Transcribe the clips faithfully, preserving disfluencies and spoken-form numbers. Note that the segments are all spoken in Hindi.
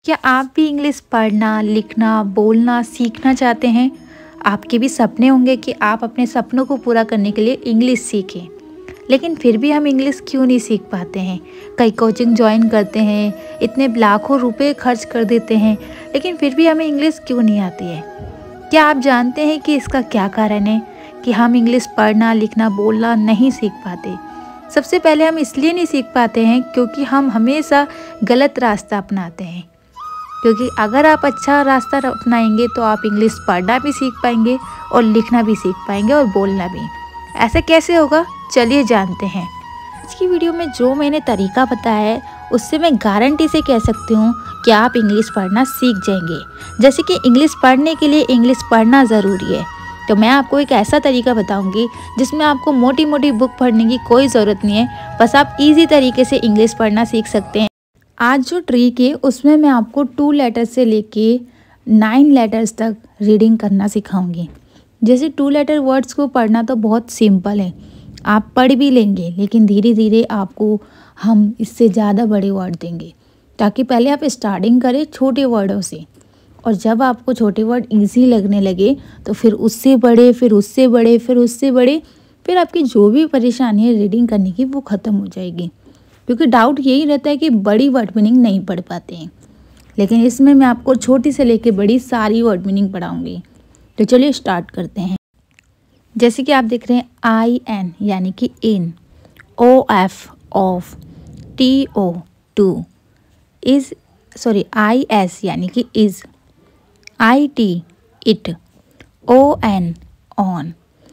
क्या आप भी इंग्लिश पढ़ना, लिखना, बोलना सीखना चाहते हैं? आपके भी सपने होंगे कि आप अपने सपनों को पूरा करने के लिए इंग्लिश सीखें, लेकिन फिर भी हम इंग्लिश क्यों नहीं सीख पाते हैं? कई कोचिंग ज्वाइन करते हैं, इतने लाखों रुपए खर्च कर देते हैं, लेकिन फिर भी हमें इंग्लिश क्यों नहीं आती है? क्या आप जानते हैं कि इसका क्या कारण है कि हम इंग्लिश पढ़ना, लिखना, बोलना नहीं सीख पाते? सबसे पहले हम इसलिए नहीं सीख पाते हैं क्योंकि हम हमेशा गलत रास्ता अपनाते हैं। क्योंकि अगर आप अच्छा रास्ता अपनाएंगे तो आप इंग्लिश पढ़ना भी सीख पाएंगे और लिखना भी सीख पाएंगे और बोलना भी। ऐसा कैसे होगा? चलिए जानते हैं। आज की वीडियो में जो मैंने तरीका बताया है उससे मैं गारंटी से कह सकती हूँ कि आप इंग्लिश पढ़ना सीख जाएंगे। जैसे कि इंग्लिश पढ़ने के लिए इंग्लिश पढ़ना ज़रूरी है, तो मैं आपको एक ऐसा तरीका बताऊंगी जिसमें आपको मोटी मोटी बुक पढ़ने की कोई ज़रूरत नहीं है, बस आप इजी तरीके से इंग्लिश पढ़ना सीख सकते हैं। आज जो ट्रिक है उसमें मैं आपको टू लेटर्स से लेके नाइन लेटर्स तक रीडिंग करना सिखाऊंगी। जैसे टू लेटर वर्ड्स को पढ़ना तो बहुत सिंपल है, आप पढ़ भी लेंगे, लेकिन धीरे धीरे आपको हम इससे ज़्यादा बड़े वर्ड देंगे, ताकि पहले आप स्टार्टिंग करें छोटे वर्डों से, और जब आपको छोटे वर्ड इजी लगने लगे तो फिर उससे बड़े, फिर उससे बड़े, फिर उससे बड़े, फिर आपकी जो भी परेशानी है रीडिंग करने की वो ख़त्म हो जाएगी। क्योंकि डाउट यही रहता है कि बड़ी वर्ड मीनिंग नहीं पढ़ पाते हैं, लेकिन इसमें मैं आपको छोटी से लेके बड़ी सारी वर्ड मीनिंग पढ़ाऊंगी। तो चलिए स्टार्ट करते हैं। जैसे कि आप देख रहे हैं आई एन यानी कि in, O F of, T O to, is sorry I S यानी कि is, I T it, O N on,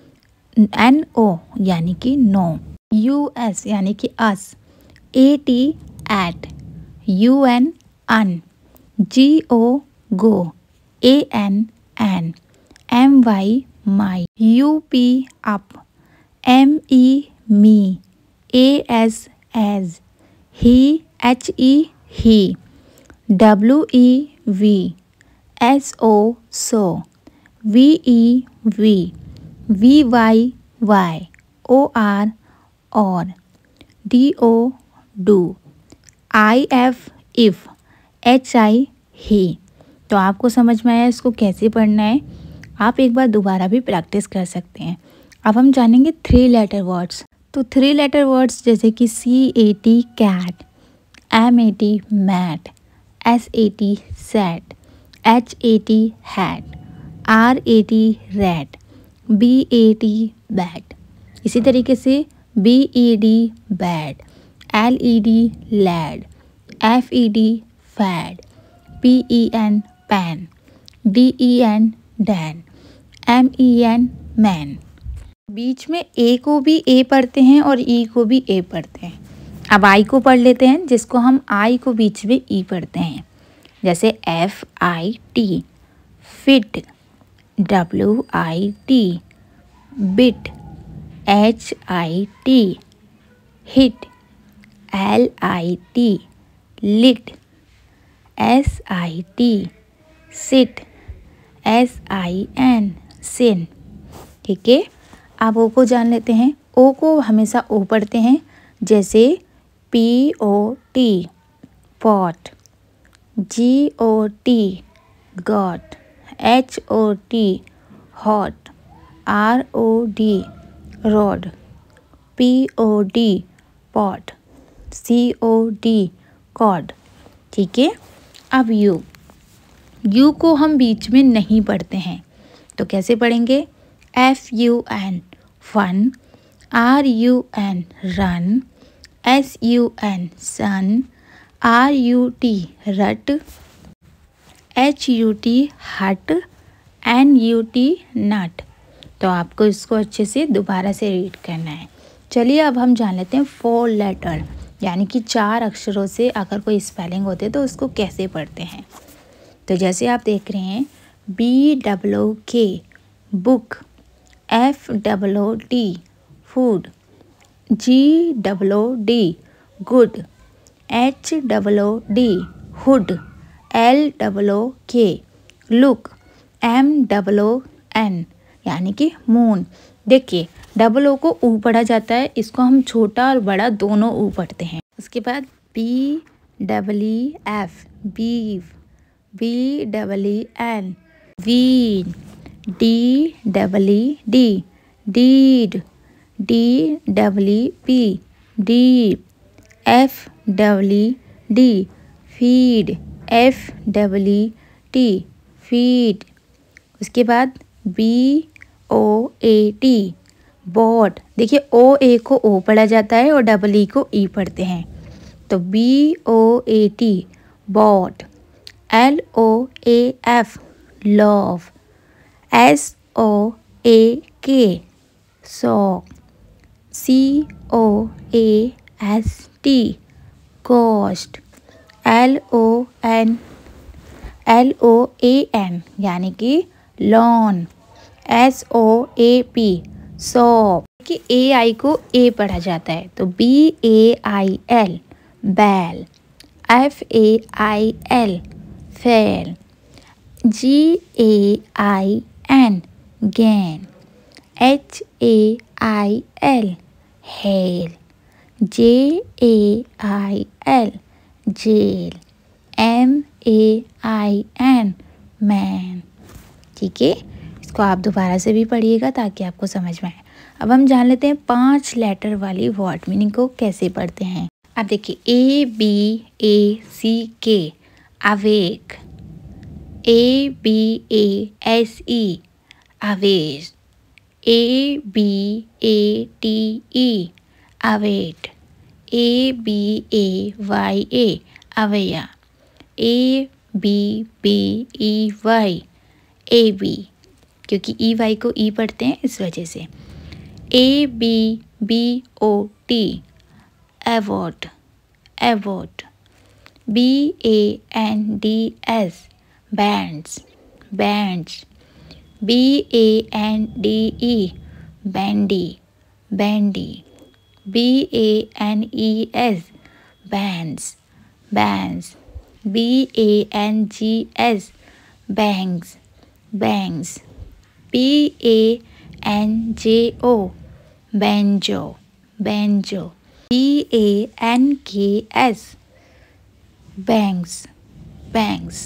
N O यानी कि नो, यू एस यानी कि us, A T at, U N un, G O go, A N an, M Y my, U P up, M E me, A S as, he H E he, W E we, S O so, V E V, V Y why, O R or, D O do, I F if, H I he. तो आपको समझ में आया इसको कैसे पढ़ना है? आप एक बार दोबारा भी प्रैक्टिस कर सकते हैं। अब हम जानेंगे थ्री लेटर वर्ड्स। तो थ्री लेटर वर्ड्स जैसे कि C A T cat, M A T mat, S A T set, H A T hat, R A T rat, B A T bat. इसी तरीके से B E D bed, L E D led, F E D fed, P E N pen, D E N den, M E N men. बीच में ए को भी ए पढ़ते हैं और ई को भी ए पढ़ते हैं। अब आई को पढ़ लेते हैं, जिसको हम आई को बीच में ई पढ़ते हैं। जैसे F I T fit, W I T bit, H I T hit, L I T lit, S I T sit, S I N sin. ठीक है, अब ओ को जान लेते हैं। ओ को हमेशा ओ पढ़ते हैं, जैसे P O T pot, G O T got, H O T hot, R O D rod, P O D pod, C O D cod. ठीक है, अब यू यू को हम बीच में नहीं पढ़ते हैं, तो कैसे पढ़ेंगे? F U N fun, R U N run, S U N sun, R U T rut, H U T hut, N U T nut. तो आपको इसको अच्छे से दोबारा से रीड करना है। चलिए अब हम जान लेते हैं फोर लेटर यानी कि चार अक्षरों से अगर कोई स्पेलिंग होते तो उसको कैसे पढ़ते हैं। तो जैसे आप देख रहे हैं B W K book, F W D food, G W D good, H W D hood, L W K look, M W N यानी कि मून। देखिए डबल ओ को ऊ पढ़ा जाता है, इसको हम छोटा और बड़ा दोनों ऊ पढ़ते हैं। उसके बाद B W F beef, V double E N, ween, D double E D, deed, D double E P, deep, F double E D, feed, F double E T, feet. उसके बाद B O A T, boat. देखिए ओ ए को ओ पढ़ा जाता है और डबल ई को ई पढ़ते हैं, तो B O A T, boat. L O A F, loaf, S O A K, soak, C O A S T, coast. L O N, L O A N यानी कि loan, S O A P, soap. कि ए आई को ए पढ़ा जाता है, तो B A I L, bail, F A I L, fail, G A I N, gain, H A I L, hail, J A I L, jail, M A I N, main. ठीक है, इसको आप दोबारा से भी पढ़िएगा ताकि आपको समझ में आए। अब हम जान लेते हैं पांच लेटर वाली वर्ड मीनिंग को कैसे पढ़ते हैं। अब देखिए ए B A C K, awake, A B A S E, abase, A B A T E, abate, A B A Y A, abaya, A B B E Y, A B, क्योंकि ई वाई को ई पढ़ते हैं इस वजह से। A B B O T, abbot, abbot, B A N D S, bands, bands, B A N D E, bandy, bandy, B A N E S, bands, bands, B A N G S, bangs, bangs, B A N J O, banjo, banjo, B A N K S, bangs, bangs,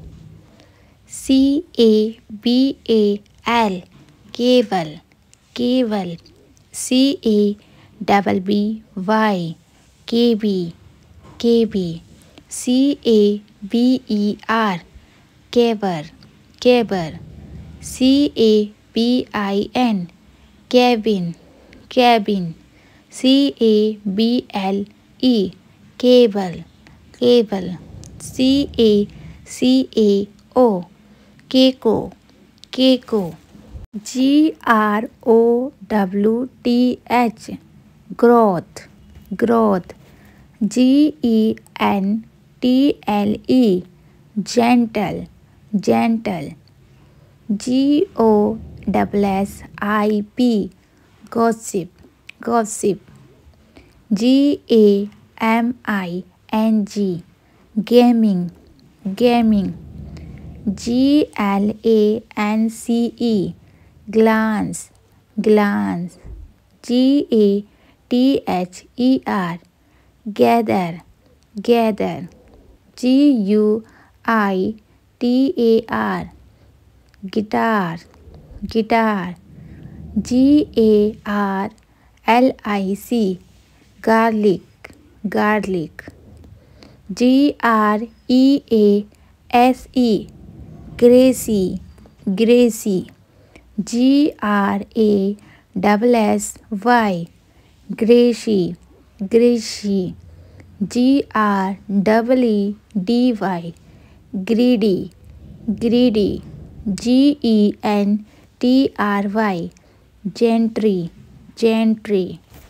C A B A L, cabal, cabal, C A double B Y, cabby, cabby, C A B E R, caber, caber, C A B I N, cabin, cabin, C A B L E, cable, cable, C A C A O, cacao, cacao, G R O W T H, growth, growth, G E N T L E, gentle, gentle, G O double S I P, gossip, gossip, G A M I N G, gaming, gaming, G L A N C E, glance, glance, G A T H E R, gather, gather, G U I T A R, guitar, guitar, G A R L I C, garlic, garlic, G R E A S E, greasy, greasy, G R A double S Y, grassy, grassy, G R double E D Y, greedy, greedy, G E N T R Y, gentry, gentry,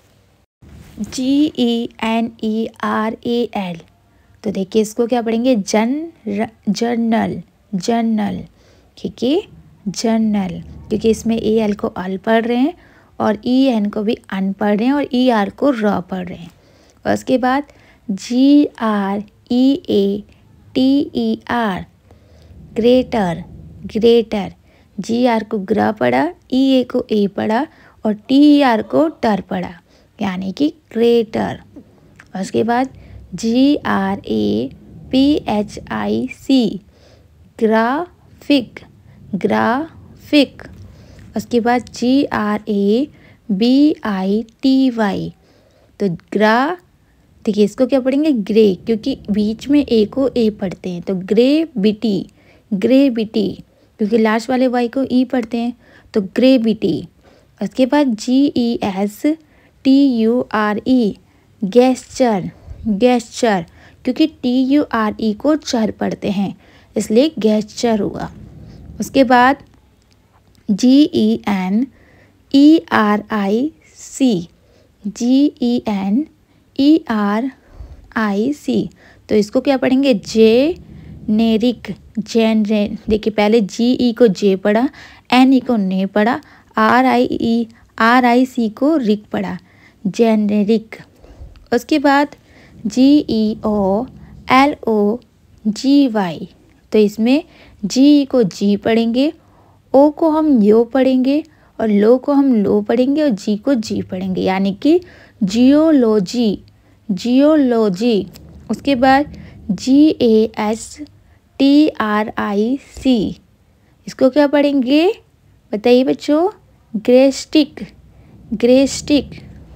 G E N E R A L. तो देखिए इसको क्या पढ़ेंगे, जन जर्नल, जर्नल, ठीक है, जर्नल, क्योंकि इसमें ए एल को अल पढ़ रहे हैं और ई एन को भी अन पढ़ रहे हैं और ई आर को र पढ़ रहे हैं। और उसके बाद G R E A T E R, greater, greater, G R को ग्र पढ़ा, ई ए को ए पढ़ा और टी ई आर को टर पढ़ा, यानी कि ग्रेटर। और उसके बाद G R A P H I C, graphic, graphic. उसके बाद G R A B I T Y, तो ग्रा, देखिए इसको क्या पढ़ेंगे ग्रे, क्योंकि बीच में ए को ए पढ़ते हैं, तो ग्रे बिटी, ग्रे बिटी, क्योंकि लास्ट वाले वाई को ई पढ़ते हैं, तो ग्रे बिटी। उसके बाद G E S T U R E, gesture, gesture, क्योंकि टी यू आर ई को चर पढ़ते हैं, इसलिए गेस्चर हुआ। उसके बाद G E N E R I C, ji E N E R I सी, तो इसको क्या पढ़ेंगे जे नेरिक, जेनरे, देखिए पहले जी ई को जे पढ़ा, एन ई को ने पढ़ा, are I E R I सी को रिक पढ़ा, जेनेरिक। उसके बाद जी ई ओ एल ओ जी वाई, तो इसमें जी को जी पढ़ेंगे, ओ को हम यो पढ़ेंगे, और लो को हम लो पढ़ेंगे, और जी को जी पढ़ेंगे, यानी कि जियोलॉजी, जियोलॉजी। उसके बाद G A S T R I C, इसको क्या पढ़ेंगे बताइए बच्चों, ग्रेस्टिक, ग्रेस्टिक।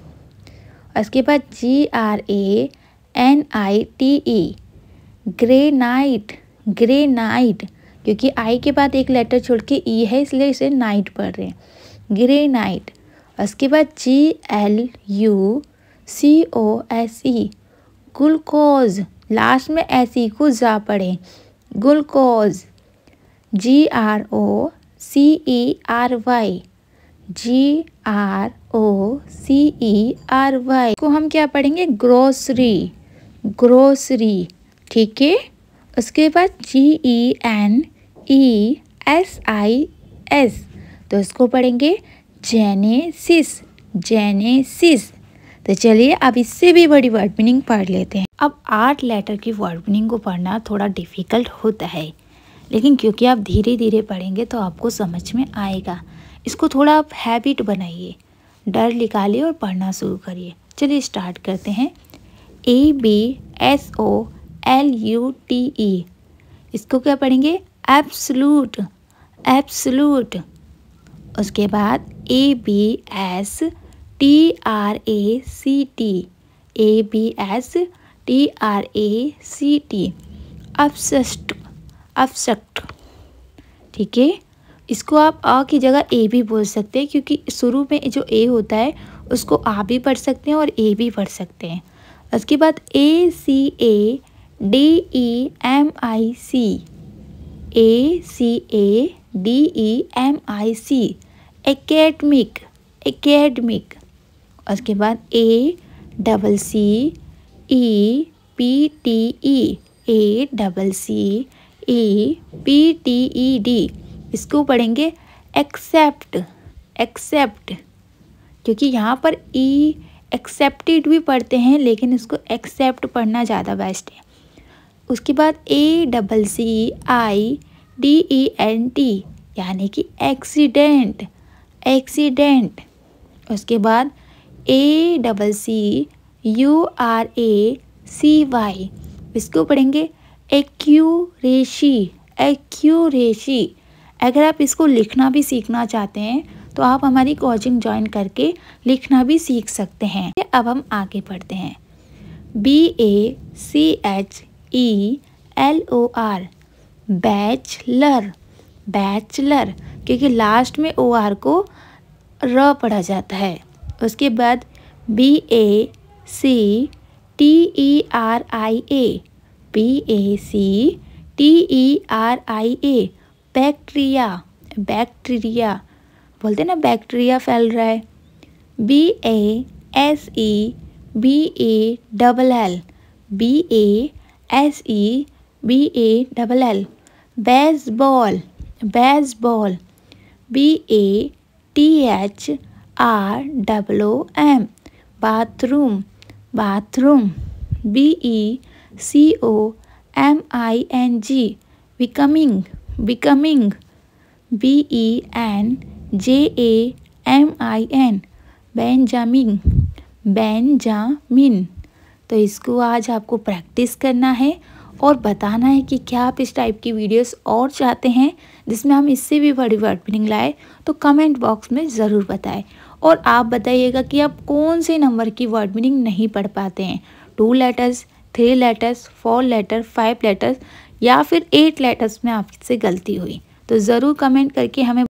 उसके बाद G R A N I T E, granite, granite, क्योंकि आई के बाद एक लेटर छोड़ के ई है, इसलिए इसे नाइट पढ़ रहे हैं, ग्रेनाइट। उसके बाद G L U C O S E, glucose, last में एस ई को जा पढ़ें, glucose. G R O C E R Y, G R O C E R Y को हम क्या पढ़ेंगे, ग्रोसरी, ग्रोसरी, ठीक है। उसके बाद G E N E S I S, तो इसको पढ़ेंगे जेनेसिस, जेनेसिस। तो चलिए अब इससे भी बड़ी वर्ड मीनिंग पढ़ लेते हैं। अब आठ लेटर की वर्ड मीनिंग को पढ़ना थोड़ा डिफ़िकल्ट होता है, लेकिन क्योंकि आप धीरे धीरे पढ़ेंगे तो आपको समझ में आएगा। इसको थोड़ा आप हैबिट बनाइए, डर निकालिए और पढ़ना शुरू करिए। चलिए स्टार्ट करते हैं। A B S O L U T E, इसको क्या पढ़ेंगे, एब्सलूट, एब्सलूट। उसके बाद A B S T R A C T, A B S T R A C T, abstract, abstract, ठीक है। इसको आप अ की जगह ए भी बोल सकते हैं, क्योंकि शुरू में जो ए होता है उसको आ भी पढ़ सकते हैं और ए भी पढ़ सकते हैं। उसके बाद A C A D E M I C, A C A D E M I C, academic, academic. उसके बाद A double C E P T E, A double C E P T E D, इसको पढ़ेंगे एक्सेप्ट, एक्सेप्ट, क्योंकि यहाँ पर ई एक्सेप्टेड भी पढ़ते हैं, लेकिन इसको एक्सेप्ट पढ़ना ज़्यादा बेस्ट है। उसके बाद A double C I D E N T, यानी कि एक्सीडेंट, एक्सीडेंट। उसके बाद A double C U R A C Y, इसको पढ़ेंगे एक्यूरेसी, एक्यूरेसी। अगर आप इसको लिखना भी सीखना चाहते हैं तो आप हमारी कोचिंग ज्वाइन करके लिखना भी सीख सकते हैं। अब हम आगे पढ़ते हैं। B A C H E L O R, bachelor, bachelor, क्योंकि लास्ट में ओ आर को र पढ़ा जाता है। उसके बाद B A C T E R I A, B A C T E R I A, bacteria, bacteria, बोलते हैं ना बैक्टीरिया फैल रहा है। B A S E B A double L, B A S E B A double L, baseball, baseball. B A T H R double O M, bathroom, bathroom. B E C O M I N G, becoming, becoming. B E N J A M I N, Benjamin, Benjamin. तो इसको आज आपको प्रैक्टिस करना है और बताना है कि क्या आप इस टाइप की वीडियोस और चाहते हैं जिसमें हम इससे भी बड़ी वर्ड मीनिंग लाए, तो कमेंट बॉक्स में ज़रूर बताएं। और आप बताइएगा कि आप कौन से नंबर की वर्ड मीनिंग नहीं पढ़ पाते हैं, two letters, three letters, four letter, five letters या फिर एट लेटर्स में आपसे गलती हुई, तो ज़रूर कमेंट करके हमें